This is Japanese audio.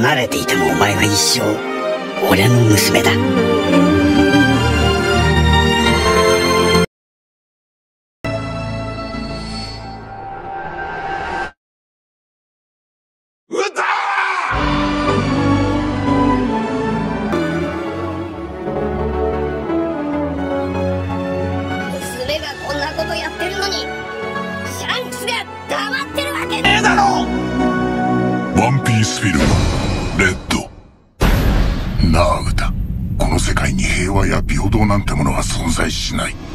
離れていてもお前は一生俺の娘だ。 娘がこんなことやってるのにシャンクスが黙ってるわけねえだろ。 ワンピースフィルムレッド。なあ歌、この世界に平和や平等なんてものは存在しない。